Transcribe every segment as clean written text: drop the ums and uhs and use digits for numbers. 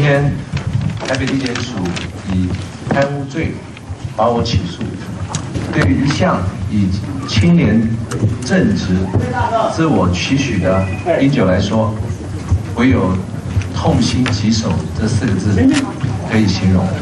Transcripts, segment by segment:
天台北地检署以贪污罪把我起诉，对于一项以清廉、正直、自我期许的英九来说，唯有痛心疾首这4个字可以形容。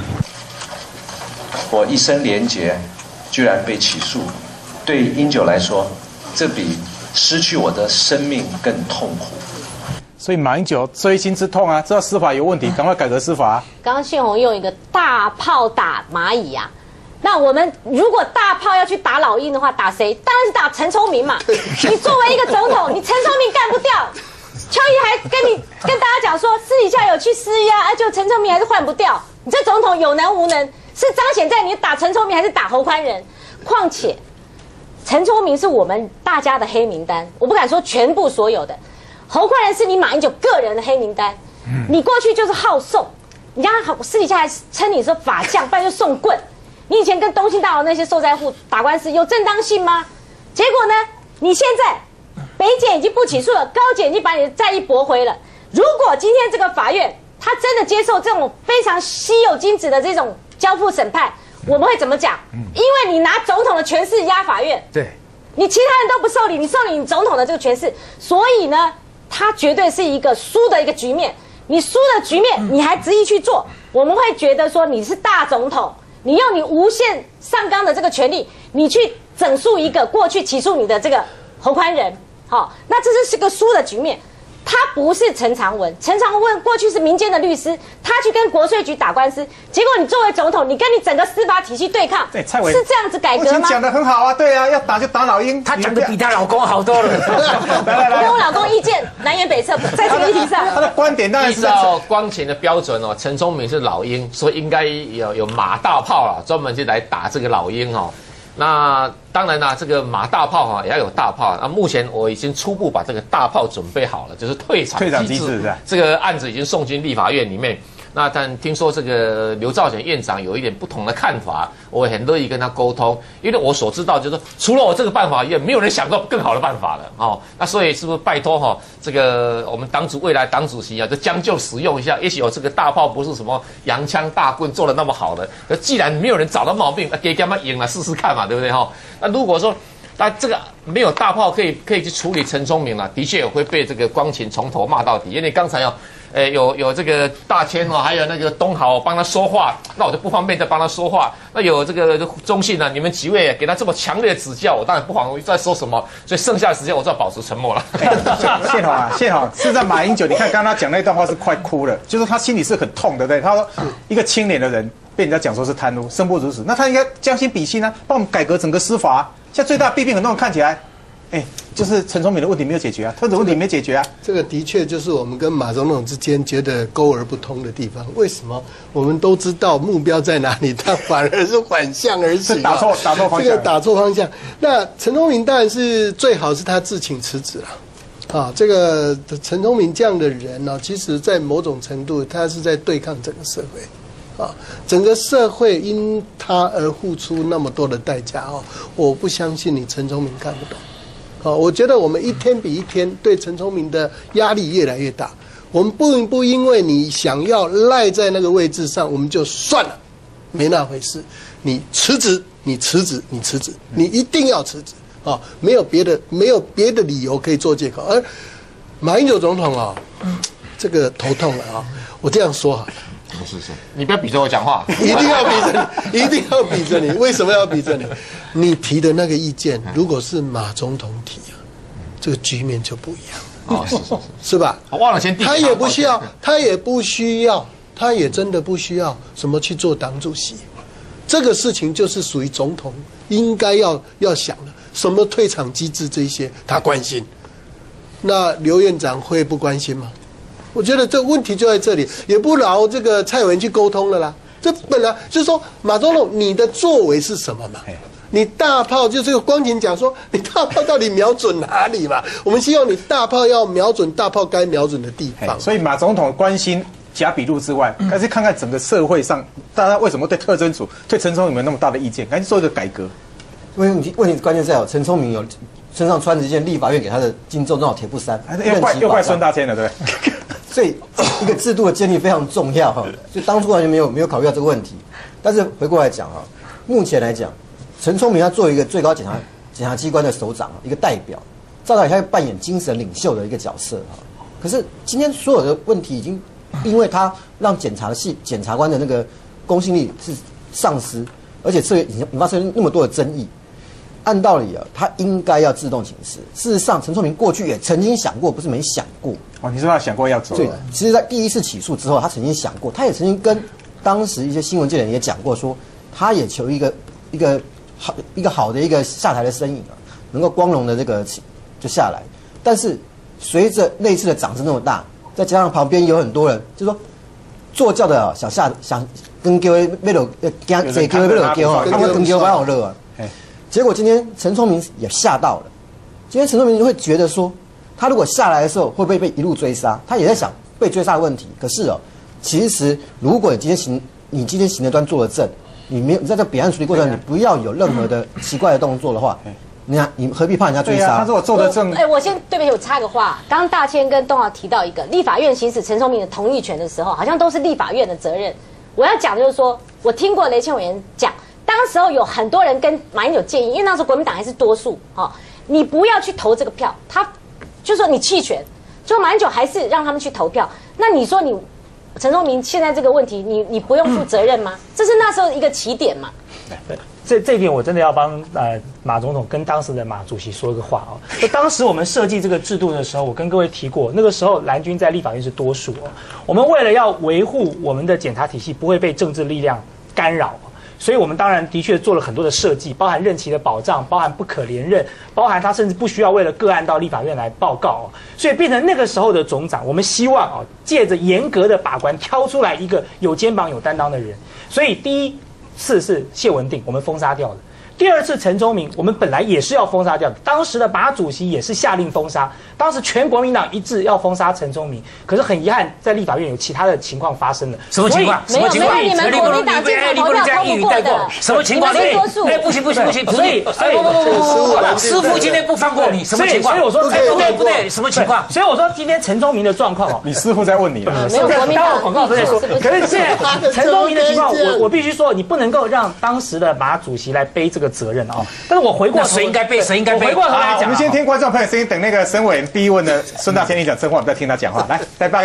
我一生廉洁，居然被起诉，对英九来说，这比失去我的生命更痛苦。 所以马英九锥心之痛啊，知道司法有问题，赶快改革司法啊。 刚刚宪宏用一个大炮打蚂蚁啊，那我们如果大炮要去打老鹰的话，打谁？当然是打陈聪明嘛。你作为一个总统，你陈聪明干不掉，邱毅还跟大家讲说，私底下有去施压，就陈聪明还是换不掉。你这总统有能无能，是彰显在你打陈聪明还是打侯宽仁？况且，陈聪明是我们大家的黑名单，我不敢说全部所有的。侯宽仁是你马英九个人的黑名单，你过去就是好送，人家私底下还称你说法相，不然就送棍。你以前跟东兴大楼那些受灾户打官司有正当性吗？结果呢，你现在北检已经不起诉了，高检已经把你的再议驳回了。如果今天这个法院他真的接受这种非常稀有金子的这种交付审判，我们会怎么讲？因为你拿总统的权势压法院， 对， 你其他人都不受理，你受理你总统的这个权势，所以呢，它绝对是一个输的一个局面。你输的局面，你还执意去做，我们会觉得说你是大总统，你用你无限上纲的这个权利，你去整肃一个过去起诉你的这个侯宽仁，好，那这是个输的局面。他不是陈长文，陈长文过去是民间的律师，他去跟国税局打官司，结果你作为总统，你跟你整个司法体系对抗， 对，蔡委是这样子改革吗？ 讲得很好啊，对啊，要打就打老鹰， 他讲的比她老公好多了。 我跟我老公意见南辕北辙，在这个议题上， 他的观点当然是依照光前的标准哦，陈聪明是老鹰，所以应该有马大炮了，专门就来打这个老鹰哦。那当然啦，这个马大炮哈也要有大炮。那目前我已经初步把这个大炮准备好了，就是退场机制。这个案子已经送进立法院里面。那但听说这个刘兆玄院长有一点不同的看法，我也很乐意跟他沟通，因为我所知道就是说，除了我这个办法，也没有人想到更好的办法了哦。那所以是不是拜托哈，这个我们未来党主席啊，就将就使用一下，也许有这个大炮不是什么洋枪大棍做的那么好的，可既然没有人找到毛病，给他们赢了试试看嘛，对不对哈？那如果说那这个没有大炮可以去处理陈聪明了，的确也会被这个光前从头骂到底，因为刚才有这个大千哦，还有那个东豪帮他说话，那我就不方便再帮他说话。那有这个中信呢，你们几位给他这么强烈的指教，我当然不妨再说什么。所以剩下的时间我就要保持沉默了。 宪宏，事实上马英九，你看刚刚他讲那段话是快哭了，就是他心里是很痛的，对不对？他说一个清廉的人被人家讲说是贪污，生不如死，那他应该将心比心啊，帮我们改革整个司法啊。现在最大弊病，很多人看起来。就是陈聪明的问题没有解决啊，特种问题没解决啊。 这个的确就是我们跟马总统之间觉得沟而不通的地方。为什么？我们都知道目标在哪里，他反而是反向而行， 打错方向。 这个打错方向。那陈聪明当然是最好是他自请辞职了。啊，这个陈聪明这样的人呢，其实在某种程度，他是在对抗整个社会。啊，整个社会因他而付出那么多的代价哦，我不相信你陈聪明看不懂。我觉得我们一天比一天对陈聪明的压力越来越大。我们不因为你想要赖在那个位置上，我们就算了，没那回事。你辞职，你一定要辞职啊！没有别的理由可以做借口。而马英九总统啊，这个头痛了啊！我这样说好了。 是，你不要比着我讲话， 一定要比着你，一定要比着你。为什么要比着你？你提的那个意见，如果是马总统提啊，这个局面就不一样。是吧？ 我忘了先递。 他也不需要，他也真的不需要什么去做党主席。这个事情就是属于总统应该要想的，什么退场机制这些他关心。那刘院长会不关心吗？我觉得这问题就在这里，也不劳这个蔡委员去沟通了啦。这本来就是说，马总统你的作为是什么嘛？你大炮就是光前讲说，你大炮到底瞄准哪里嘛？我们希望你大炮要瞄准大炮该瞄准的地方。 所以马总统关心假笔录之外，还是看看整个社会上大家为什么对特侦组、对陈聪明有那么大的意见，赶紧做一个改革。 问题关键在陈聪明身上穿着一件立法院给他的金钟罩铁布衫， 又怪孙大千了，对不对？ 所以一个制度的建立非常重要哈。就当初完全没有考虑到这个问题。但是回过来讲哈，目前来讲，陈聪明他作为一个最高检察机关的首长，一个代表，照道理他会扮演精神领袖的一个角色哈。可是今天所有的问题已经因为他让检察官的那个公信力是丧失，而且引发出那么多的争议。按道理啊，他应该要自动请辞。事实上，陈聪明过去也曾经想过，不是没想过。 哦，你说他想过要走？ 对，其实，在第一次起诉之后，他曾经想过，他也曾经跟当时一些新闻界的人也讲过，说他也求一个好的一个下台的身影啊，能够光荣的这个就下来。但是随着那次的掌声那么大，再加上旁边有很多人，就说坐轿的想跟叫要落惊，坐轿要落轿啊，他们跟轿蛮好热啊。结果今天陈聪明也吓到了，今天陈聪明会觉得说，他如果下来的时候会不会被一路追杀？他也在想被追杀的问题。可是其实如果你今天行得端坐得正，你在这彼岸处理过程，你不要有任何的奇怪的动作的话，你何必怕人家追杀？ 他如果坐得正， 我先对不起，我插个话。刚刚大千跟东豪提到一个，立法院行使陈聪明的同意权的时候，好像都是立法院的责任。我要讲的就是说，我听过雷倩委员讲。当时候有很多人跟马英九建议，因为那时候国民党还是多数，你不要去投这个票，他就说你弃权，就马英九还是让他们去投票。那你说你陈聪明现在这个问题，你不用负责任吗？这是那时候一个起点嘛。 这一点我真的要帮马总统跟当时的马主席说一个话哦。就当时我们设计这个制度的时候，我跟各位提过，那个时候蓝军在立法院是多数哦。我们为了要维护我们的检察体系不会被政治力量干扰。所以我们当然的确做了很多的设计，包含任期的保障，包含不可连任，包含他甚至不需要为了个案到立法院来报告所以变成那个时候的总长，我们希望借着严格的把关，挑出来一个有肩膀有担当的人。所以第一次是谢文定，我们封杀掉的。第二次陈忠明，我们本来也是要封杀掉的，当时的马主席也是下令封杀，当时全国民党一致要封杀陈忠明，可是很遗憾，在立法院有其他的情况发生了。 什么情况？什么情况？ 你们国民党进口投票通过的， 什么情况？哎，不行，所以师傅今天不放过你，什么情况？ 所以我说不对，什么情况？ 所以我说今天陈忠明的状况你师傅在问你了， 没有国民党广告都在说，可是现在陈忠明的情况，我必须说，你不能够让当时的马主席来背这个责任但是我回过头， 谁应该背？我回过头来讲， 我们先听观众朋友声音，等那个沈委员逼问的孙大千你讲真话，我们再听他讲话。来，带